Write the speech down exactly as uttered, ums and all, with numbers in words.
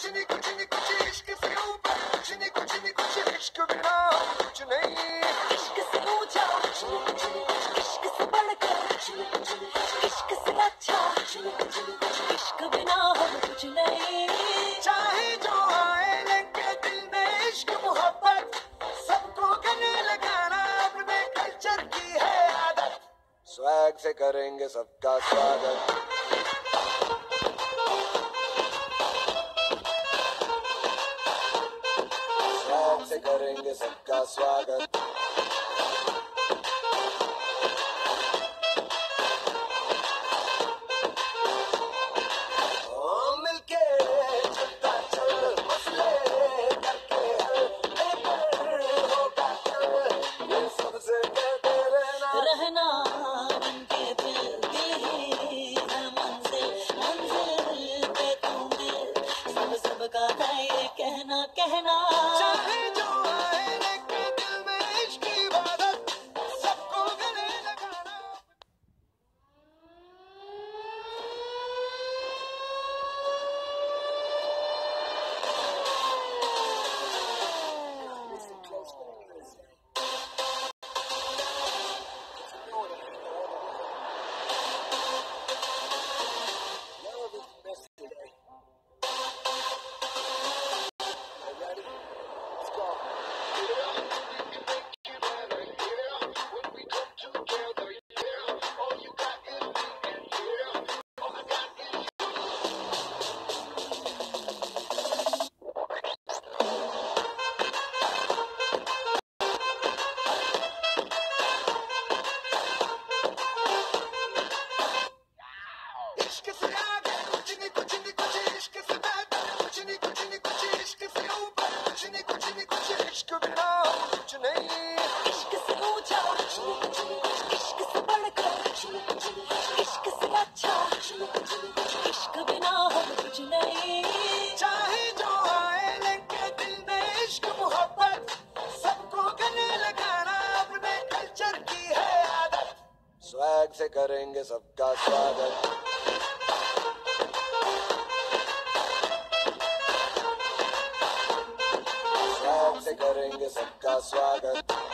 नहीं कुछ नहीं कुछ इश्क से ऊपर कुछ नहीं कुछ नहीं कुछ इश्क बिना कुछ नहीं। इश्क से ऊंचा कुछ नहीं कुछ नहीं कुछ इश्क से बढ़कर कुछ नहीं कुछ नहीं कुछ इश्क से अच्छा कुछ नहीं कुछ नहीं कुछ इश्क बिना हम कुछ नहीं। चाहे जो आए लेके दिल में इश्क मोहब्बत सबको गले लगाना अपने कल्चर की है आदत। स्वैग से करेंगे सबका स्वागत। स्वैग से करेंगे सबका स्वागत। ओ मिलके चलता चल मसले करके हल बेहतर होगा कल ये सबसे कहते रहना रहना उनके दिल दी है मंजिल मंजिल पे तुम दिल सब सबका है ये कहना कहना। चाहे जो आए लेके दिल में इश्क की इबादत सबको गले लगाना। इश्क से आगे कुछ नहीं कुछ नहीं कुछ इश्क से बेहतर कुछ नहीं कुछ नहीं कुछ इश्क से ऊपर कुछ नहीं कुछ नहीं कुछ इश्क बिना कुछ नहीं। इश्क से ऊंचा कुछ नहीं कुछ नहीं कुछ इश्क से बढ़कर कुछ नहीं कुछ नहीं कुछ इश्क से अच्छा कुछ नहीं कुछ नहीं कुछ इश्क बिना हम कुछ नहीं। चाहे जो आए लेके दिल में इश्क मोहब्बत सबको गले लगाना अपने कल्चर की है आदत। स्वैग से करेंगे सबका स्वागत। स्वैग से करेंगे सबका स्वागत।